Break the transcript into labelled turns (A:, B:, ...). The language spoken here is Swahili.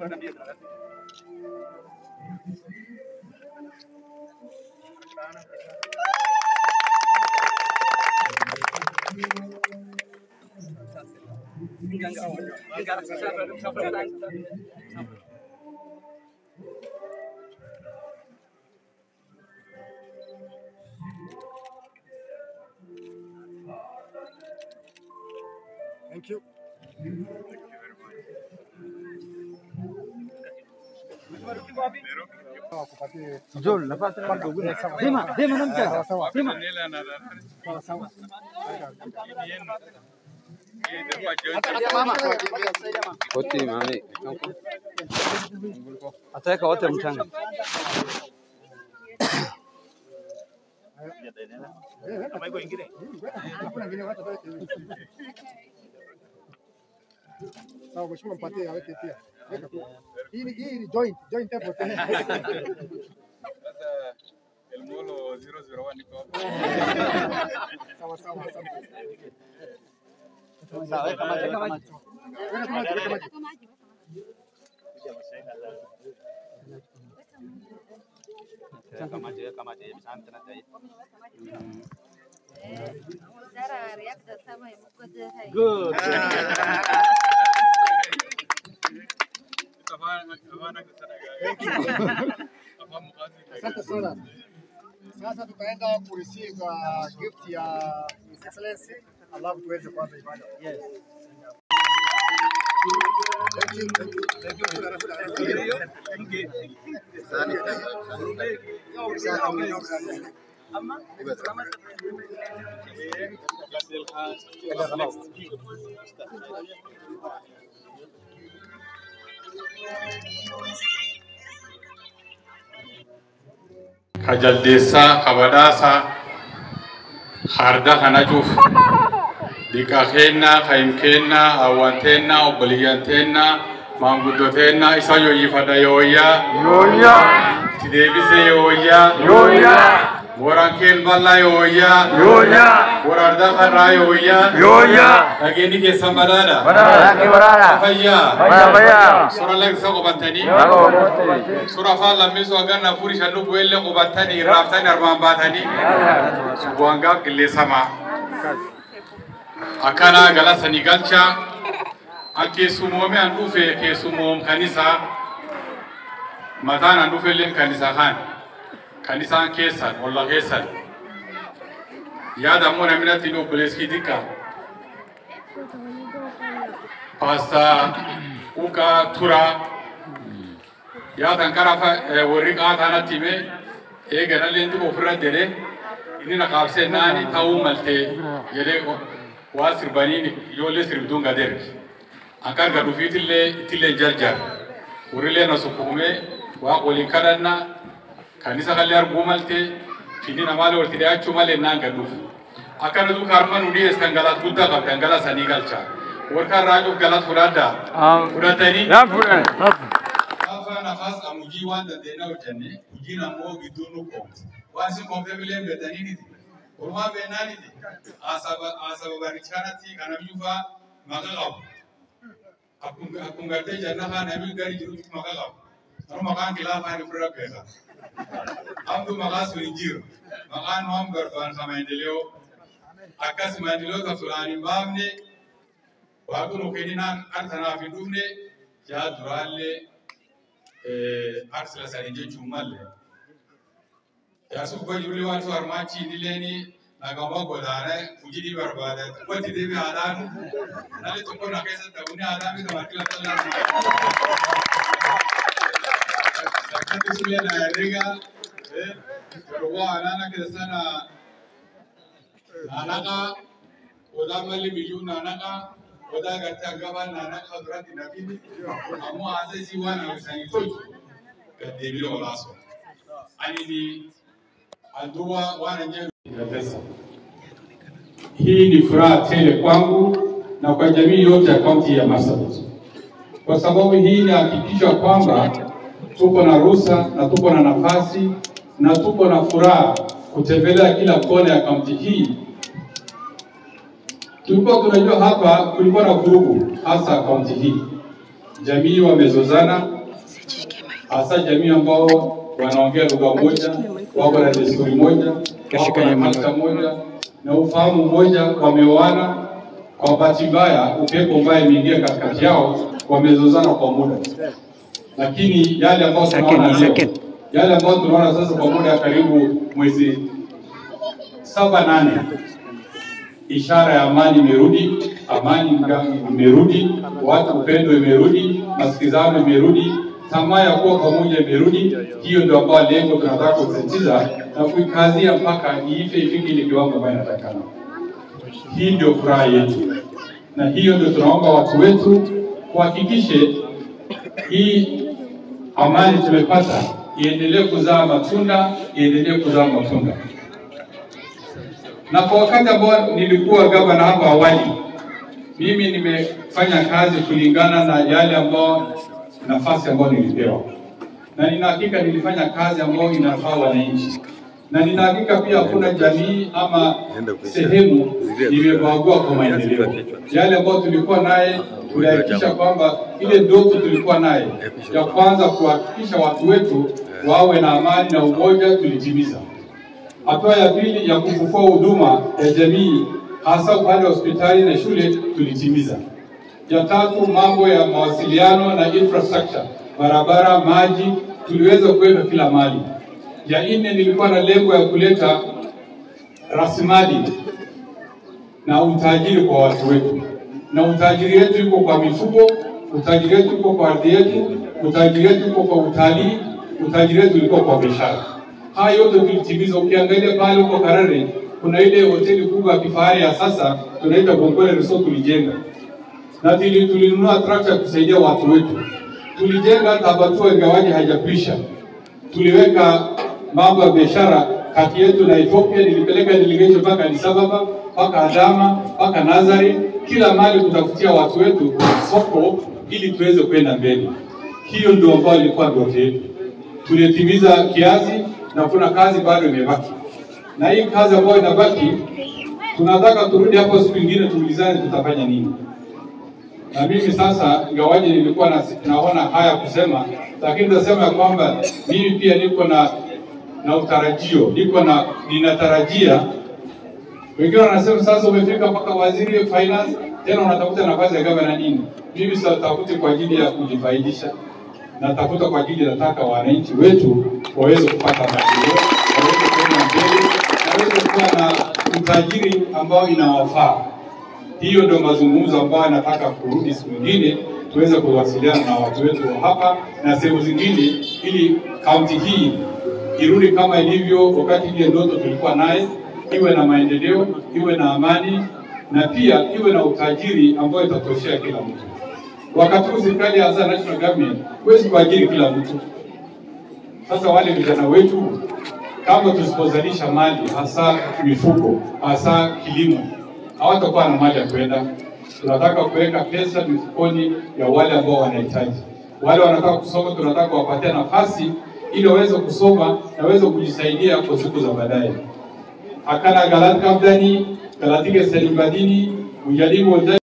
A: Thank you. Jol, lepas tu dia mana macam? Sama.
B: Koti mami.
A: Atau kau macam? Tahu macam mana parti awak tiap. Ini joint apa tu?
C: El molo 001 ni kau.
A: Sama.
B: Kamaje bisa antena tadi.
A: Good. Asante sana. Sasa tutaenda kureceive gift ya His Excellency. Allah tuweze kwanza ibada. Yes.
C: Jaldesa kabadasa harda kanajuf dikahena kaimkena awantena obliyantenna mangudotena isayo yifada yoya tidebise yoya moranken balla yoya morarda khara yoya ageni ke samarada fayya sura lek sako bantani sura fala miso agana puri shanu buelle ko bantani raftani arman batani subwanga gille sama akana gala sanigalcha ake sumome andufe ke sumom kanisa matana andufe len kanisa khan kanisa kesan wallah kesan yada mona minati no bleski dika pasta uka tura yada karafa worika thana time e gana lendu ofra dere inina qabse nani tawu malte yele wasir banini yole sirdunga derki akar gadu tille jarjar urile na sukume wa qoli kadanna kanisa khalyar gumalte finina male ortide achumale nanga duf akana du karman udi estangalat gudda qabtangala sanigalcha worka raju galat furada furatani ya furan afa nafas amuji wanda dena utane ujina mo gidunu ko wasi kompebele betanini urma benani asaba barichanati kanamjufa magagaw akungate janna khana mi gari jiru magagaw aro makan khilafa ni fura pesa amdu magasu injir makan nom garban kamaendeleo akas maendeleo ka fulani mamne wagu no kedina antana fidumne ya durale arsala sarinje chumalle ya su ko yuli wan so armachi dileni nagama godare ujidi barbada wati devi adan nale to ko nakesa tabuni adami to makila talla sakati sule na rega rowa anana ke sana anaka oda mali miliyun anaka oda gatta gaban anaka hadrati nabi amu azizi wana usani kadiri olaso anini andua wana nyeru Jaldesa. Hii ni furaha tele kwangu na kwa jamii yote ya kaunti ya Marsabit. Kwa sababu hii ni hakikisho kwamba tuko na ruhusa na tuko na nafasi na tuko na furaha kutembelea kila kona ya kaunti hii. Tulikuwa tunajua hapa kulikuwa na vurugu hasa kaunti hii. jamii wamezozana, hasa jamii ambao wanaongea lugha moja, wako na desturi moja, wako na culture moja na ufahamu moja, wameoana. Kwa bahati mbaya upepo mbaya imeingia katikati yao, wamezozana kwa muda. Lakini yale ambao tunaona sasa kwa muda karibu mwezi 7-8, ishara ya amani imerudi, amani imerudi, watu upendo imerudi, masikizano imerudi, tamaa ya kuwa pamoja imerudi. Hiyo ndio ambayo lengo tunataka kusisitiza na kuikazia mpaka iife ifike ile kiwango ambayo inatakana. Hii ndio furaha yetu, na hiyo ndio tunaomba watu wetu kuhakikishe hii amani tumepata iendelee kuzaa matunda, iendelee kuzaa matunda. Na kwa wakati ambao nilikuwa gavana hapa awali, mimi nimefanya kazi kulingana na yale ambao nafasi ambayo nilipewa. Na nina hakika nilifanya kazi ambayo inafaa wananchi. Na nina hakika pia hakuna jamii ama sehemu nimebagua kwa maendeleo. Yale ambayo tulikuwa naye, tulihakikisha kwamba ile ndoto tulikuwa naye ya kwanza kuhakikisha watu wetu wawe na amani na umoja tulitimiza. Hatua ya pili ya kufufua huduma ya jamii hasa upande wa hospitali na shule tulitimiza. Ya tatu, mambo ya mawasiliano na infrastructure, barabara, maji tuliweza kuweka kila mahali. Ya nne, nilikuwa na lengo ya kuleta rasilimali na utajiri kwa watu wetu. Na utajiri wetu uko kwa mifugo, utajiri wetu uko kwa ardhi yetu, utajiri wetu uko kwa utalii, utajiri wetu uko kwa biashara. Haya yote tulitimiza. Ukiangalia pale huko Karare kuna ile hoteli kubwa ya kifahari ya sasa tunaita Bongole Resort tulijenga. Na tulinunua trakta kusaidia watu wetu. Tulijenga tabatua ingawaje hajapisha. Tuliweka mambo ya biashara kati yetu na Ethiopia, nilipeleka delegation mpaka Addis Ababa, mpaka Adama, mpaka Nazari, kila mahali kutafutia watu wetu soko ili tuweze kwenda mbele. Hiyo ndio ambayo ilikuwa ndoto yetu. Tulitimiza kiasi na kuna kazi bado imebaki. Na hii kazi ambayo inabaki tunataka turudi hapo siku nyingine tuulizane tutafanya nini. Na mimi sasa ingawaje nilikuwa naona haya kusema, lakini nasema kwamba mimi pia niko na utarajio, ninatarajia. Wengine wanasema sasa umefika mpaka waziri wa finance tena unatafuta nafasi ya gavana nini? Mimi sitafuti kwa ajili ya kujifaidisha. Natafuta kwa ajili nataka wananchi wetu waweze kupata maendeleo, waweze kwenda mbele, waweze kuwa na utajiri ambao inawafaa. Hiyo ndio mazungumzo ambayo nataka kurudi siku nyingine tuweze kuwasiliana na watu wetu hapa na sehemu zingine, ili kaunti hii irudi kama ilivyo wakati ile ndoto tulikuwa naye, iwe na maendeleo, iwe na amani na pia iwe na utajiri ambao itatoshea kila mtu. Wakati huu serikali ya national government huwezi kuajiri kila mtu. Sasa wale vijana wetu kama tusipozalisha mali, hasa mifugo, hasa kilimo, hawatakuwa na mali ya kwenda. Tunataka kuweka pesa mifukoni ya wale ambao wanahitaji. Wale wanataka kusoma tunataka wapatie nafasi ili waweze kusoma na waweze kujisaidia kwa siku za baadaye. Akana galat kabdani, galatike selimbadini, mujalimu